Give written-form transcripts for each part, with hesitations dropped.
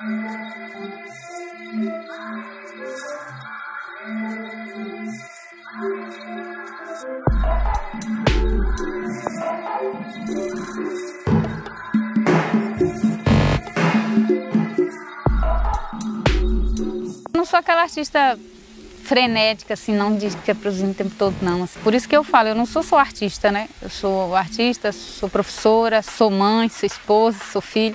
Eu não sou aquela artista frenética, assim, não de ficar produzindo o tempo todo, não. Por isso que eu falo, eu não sou só artista, né? Eu sou artista, sou professora, sou mãe, sou esposa, sou filha.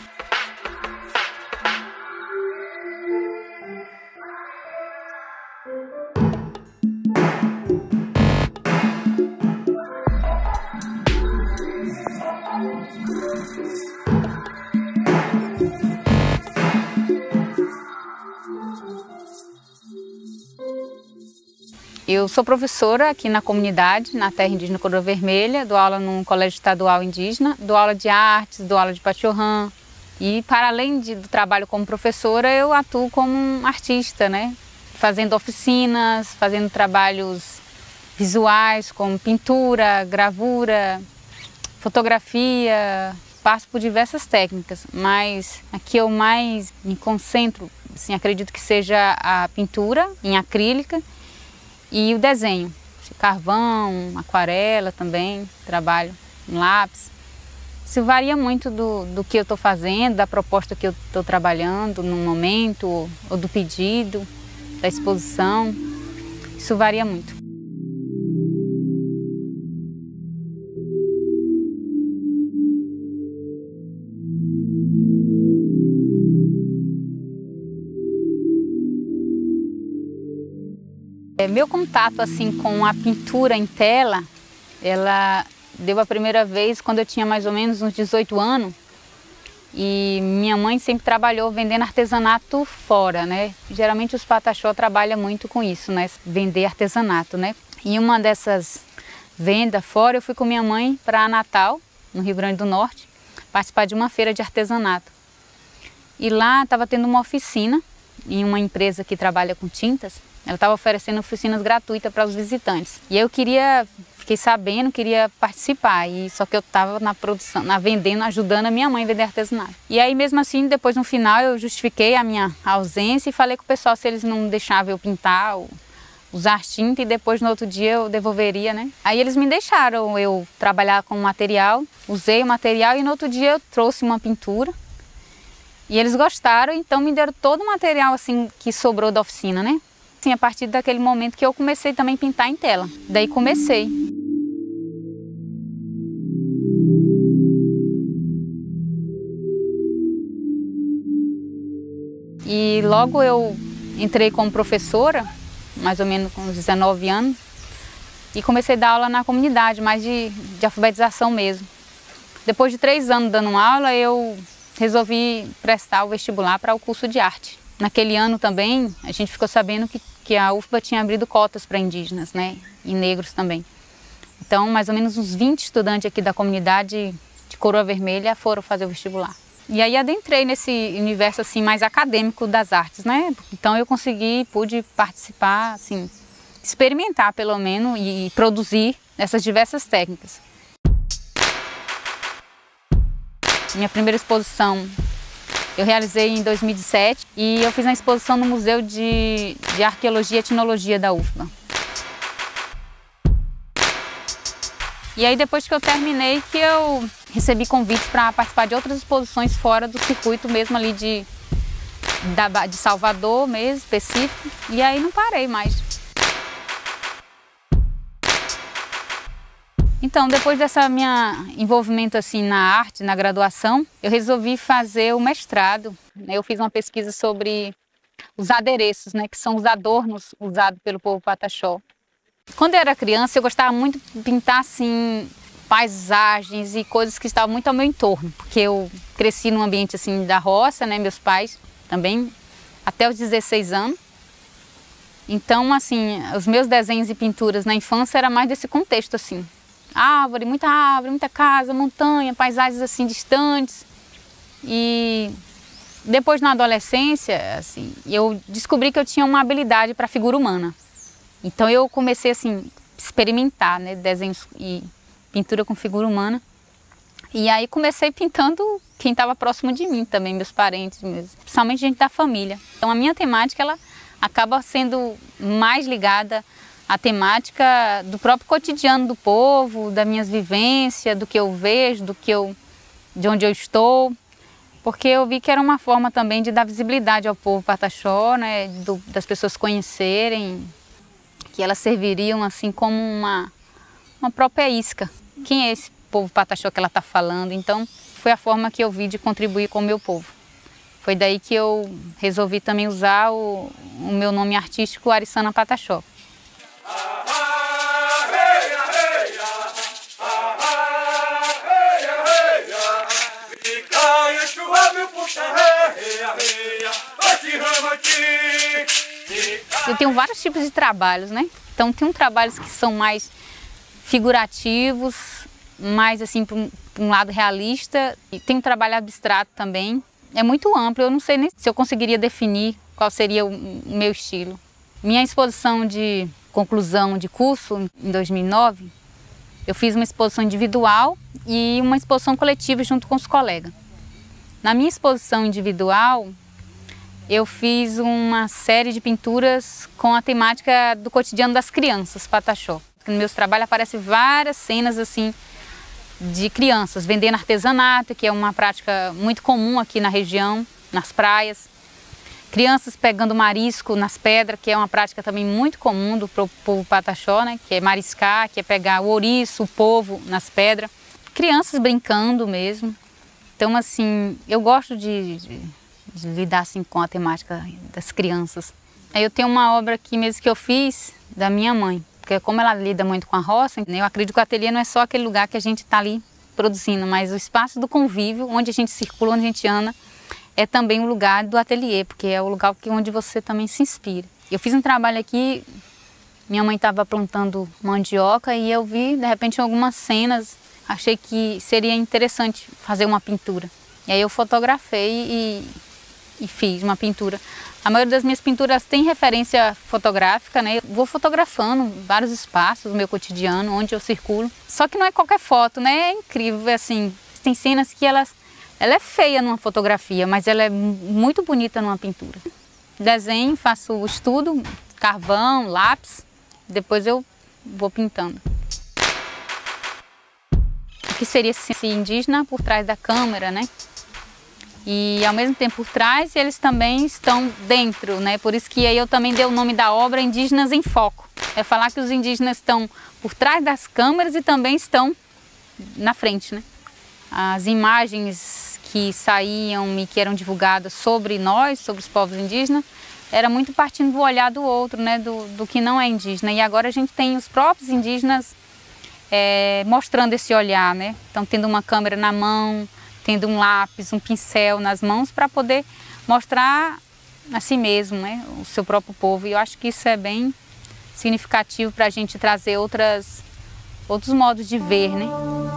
Eu sou professora aqui na comunidade, na terra indígena Coroa Vermelha, dou aula num colégio estadual indígena, dou aula de artes, dou aula de pachorrã. E para além do trabalho como professora, eu atuo como um artista, né? Fazendo oficinas, fazendo trabalhos visuais como pintura, gravura, fotografia, passo por diversas técnicas, mas aqui eu mais me concentro, assim, acredito que seja a pintura em acrílica e o desenho, carvão, aquarela também, trabalho em lápis. Isso varia muito do que eu estou fazendo, da proposta que eu estou trabalhando no momento, ou do pedido, da exposição. Isso varia muito. Meu contato assim com a pintura em tela, ela deu a primeira vez quando eu tinha mais ou menos uns 18 anos. E minha mãe sempre trabalhou vendendo artesanato fora, né? Geralmente os pataxó trabalham muito com isso, né? Vender artesanato, né? E uma dessas vendas fora, eu fui com minha mãe para Natal, no Rio Grande do Norte, participar de uma feira de artesanato. E lá estava tendo uma oficina em uma empresa que trabalha com tintas. Ela estava oferecendo oficinas gratuitas para os visitantes. E eu fiquei sabendo, queria participar. Só que eu estava na produção, vendendo, ajudando a minha mãe a vender artesanato. E aí mesmo assim, depois no final, eu justifiquei a minha ausência e falei com o pessoal se eles não deixavam eu pintar, ou usar tinta, e depois no outro dia eu devolveria, né? Aí eles me deixaram eu trabalhar com o material, usei o material e no outro dia eu trouxe uma pintura. E eles gostaram, então me deram todo o material assim que sobrou da oficina, né? Assim, a partir daquele momento que eu comecei também a pintar em tela. Daí comecei. E logo eu entrei como professora, mais ou menos com uns 19 anos, e comecei a dar aula na comunidade, mais de alfabetização mesmo. Depois de 3 anos dando aula, eu resolvi prestar o vestibular para o curso de arte. Naquele ano também, a gente ficou sabendo que a UFBA tinha abrido cotas para indígenas, né? E negros também. Então, mais ou menos uns 20 estudantes aqui da comunidade de Coroa Vermelha foram fazer o vestibular. E aí adentrei nesse universo assim mais acadêmico das artes, né? Então eu pude participar, assim, experimentar pelo menos e produzir essas diversas técnicas. Minha primeira exposição eu realizei em 2017 e eu fiz uma exposição no Museu de Arqueologia e Etnologia da UFBA. E aí depois que eu terminei que eu recebi convites para participar de outras exposições fora do circuito mesmo ali de Salvador mesmo, específico, e aí não parei mais. Então, depois dessa minha envolvimento assim na arte, na graduação, eu resolvi fazer o mestrado. Eu fiz uma pesquisa sobre os adereços, né, que são os adornos usados pelo povo pataxó. Quando eu era criança, eu gostava muito de pintar assim paisagens e coisas que estavam muito ao meu entorno, porque eu cresci num ambiente assim da roça, né, meus pais também, até os 16 anos. Então, assim, os meus desenhos e pinturas na infância era mais desse contexto assim. Árvore, muita casa, montanha, paisagens assim distantes. E depois na adolescência, assim, eu descobri que eu tinha uma habilidade para figura humana. Então eu comecei assim experimentar, né, desenhos e pintura com figura humana. E aí comecei pintando quem estava próximo de mim também, meus parentes, principalmente gente da família. Então a minha temática ela acaba sendo mais ligada à temática do próprio cotidiano do povo, das minhas vivências, do que eu vejo, de onde eu estou. Porque eu vi que era uma forma também de dar visibilidade ao povo pataxó, né, das pessoas conhecerem, que elas serviriam assim como uma própria isca. Quem é esse povo pataxó que ela está falando? Então foi a forma que eu vi de contribuir com o meu povo. Foi daí que eu resolvi também usar o meu nome artístico Arissana Pataxó. Eu tenho vários tipos de trabalhos, né? Então tem trabalhos que são mais figurativos, mais assim para um lado realista, e tem um trabalho abstrato também. É muito amplo, eu não sei nem se eu conseguiria definir qual seria o meu estilo. Minha exposição de conclusão de curso em 2009, eu fiz uma exposição individual e uma exposição coletiva junto com os colegas. Na minha exposição individual, eu fiz uma série de pinturas com a temática do cotidiano das crianças pataxó. Nos meus trabalhos aparecem várias cenas assim de crianças vendendo artesanato, que é uma prática muito comum aqui na região, nas praias. Crianças pegando marisco nas pedras, que é uma prática também muito comum do povo pataxó, né? Que é mariscar, que é pegar o ouriço, o polvo nas pedras. Crianças brincando mesmo. Então, assim, eu gosto de lidar assim, com a temática das crianças. Aí eu tenho uma obra aqui mesmo que eu fiz da minha mãe, porque como ela lida muito com a roça, eu acredito que o ateliê não é só aquele lugar que a gente está ali produzindo, mas o espaço do convívio, onde a gente circula, onde a gente anda, é também o lugar do ateliê, porque é o lugar onde você também se inspira. Eu fiz um trabalho aqui, minha mãe estava plantando mandioca e eu vi, de repente, algumas cenas, achei que seria interessante fazer uma pintura. E aí eu fotografei e fiz uma pintura. A maioria das minhas pinturas tem referência fotográfica, né? Eu vou fotografando vários espaços do meu cotidiano, onde eu circulo. Só que não é qualquer foto, né? É incrível, assim, tem cenas que ela é feia numa fotografia, mas ela é muito bonita numa pintura. Desenho, faço o estudo, carvão, lápis, depois eu vou pintando. O que seria esse indígena por trás da câmera, né? E ao mesmo tempo por trás, eles também estão dentro, né? Por isso que aí eu também dei o nome da obra Indígenas em Foco. É falar que os indígenas estão por trás das câmeras e também estão na frente, né? As imagens que saíam e que eram divulgadas sobre nós, sobre os povos indígenas, era muito partindo do olhar do outro, né? Do que não é indígena. E agora a gente tem os próprios indígenas mostrando esse olhar, né? Então tendo uma câmera na mão, tendo um lápis, um pincel nas mãos para poder mostrar a si mesmo, né, o seu próprio povo. E eu acho que isso é bem significativo para a gente trazer outros modos de ver, né?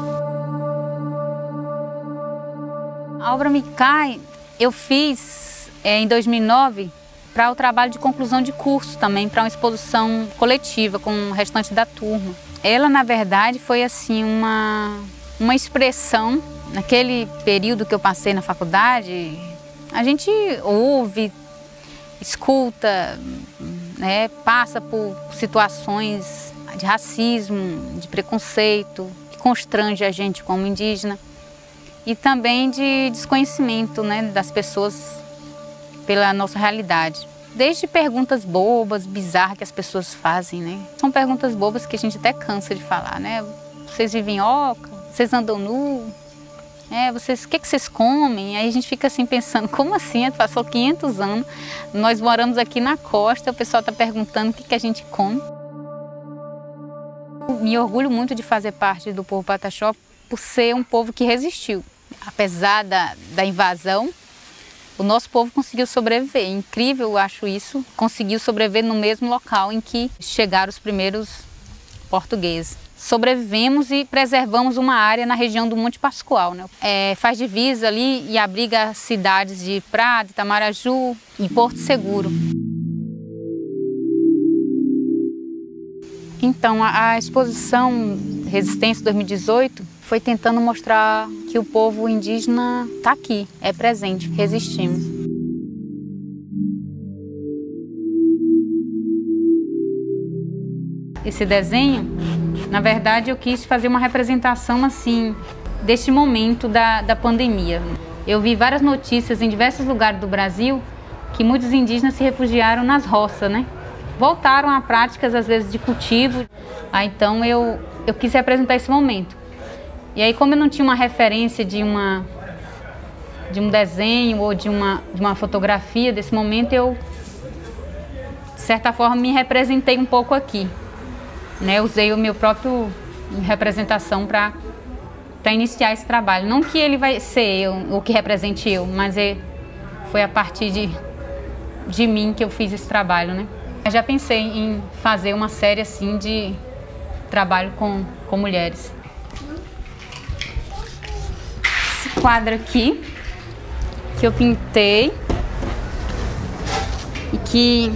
A obra Micai eu fiz em 2009 para o trabalho de conclusão de curso também, para uma exposição coletiva com o restante da turma. Ela, na verdade, foi assim uma expressão. Naquele período que eu passei na faculdade, a gente ouve, escuta, né, passa por situações de racismo, de preconceito, que constrange a gente como indígena, e também de desconhecimento, né, das pessoas pela nossa realidade. Desde perguntas bobas, bizarras que as pessoas fazem, né? São perguntas bobas que a gente até cansa de falar, né? Vocês vivem em oca? Vocês andam nu? O que vocês comem? Aí a gente fica assim pensando, como assim? Passou 500 anos, nós moramos aqui na costa, o pessoal está perguntando o que a gente come. Me orgulho muito de fazer parte do povo pataxó por ser um povo que resistiu. Apesar da invasão, o nosso povo conseguiu sobreviver. Incrível, eu acho isso. Conseguiu sobreviver no mesmo local em que chegaram os primeiros portugueses. Sobrevivemos e preservamos uma área na região do Monte Pascoal, né? Faz divisa ali e abriga as cidades de Prado, Itamaraju e Porto Seguro. Então, a exposição Resistência 2018 foi tentando mostrar que o povo indígena está aqui, é presente, resistimos. Esse desenho, na verdade, eu quis fazer uma representação assim deste momento da pandemia. Eu vi várias notícias em diversos lugares do Brasil que muitos indígenas se refugiaram nas roças, né? Voltaram a práticas, às vezes, de cultivo. Então eu quis representar esse momento. E aí, como eu não tinha uma referência de um desenho ou de uma fotografia desse momento, eu, de certa forma, me representei um pouco aqui. Né? Usei o meu próprio representação para iniciar esse trabalho. Não que ele vai ser eu, ou que represente eu, mas foi a partir de mim que eu fiz esse trabalho, né? Eu já pensei em fazer uma série assim de trabalho com mulheres. Esse quadro aqui, que eu pintei e que...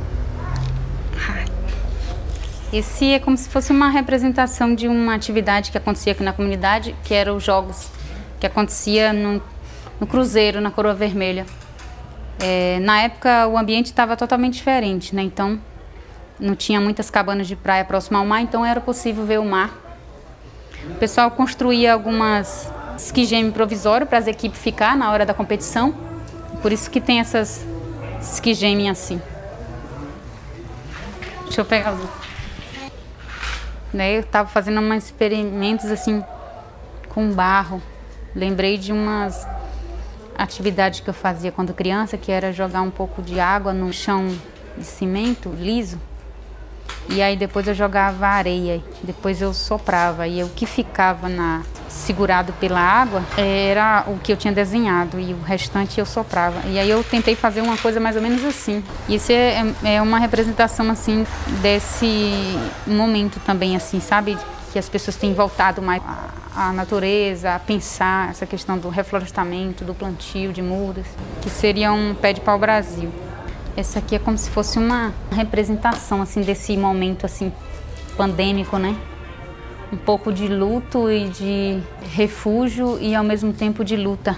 Esse é como se fosse uma representação de uma atividade que acontecia aqui na comunidade, que eram os jogos que acontecia no Cruzeiro, na Coroa Vermelha. Na época o ambiente estava totalmente diferente, né? Então não tinha muitas cabanas de praia próximo ao mar, então era possível ver o mar. O pessoal construía algumas esquigêmeas provisórias para as equipes ficar na hora da competição, por isso que tem essas esquigêmeas assim. Deixa eu pegar as outras. Eu estava fazendo uns experimentos assim com barro. Lembrei de umas atividades que eu fazia quando criança, que era jogar um pouco de água no chão de cimento liso. E aí depois eu jogava areia, depois eu soprava. E o que ficava segurado pela água era o que eu tinha desenhado e o restante eu soprava. E aí eu tentei fazer uma coisa mais ou menos assim. E isso é uma representação assim desse momento também, assim, sabe? Que as pessoas têm voltado mais à natureza, a pensar essa questão do reflorestamento, do plantio de mudas, que seria um pé de pau-brasil. Essa aqui é como se fosse uma representação assim desse momento assim pandêmico, né? Um pouco de luto e de refúgio e ao mesmo tempo de luta.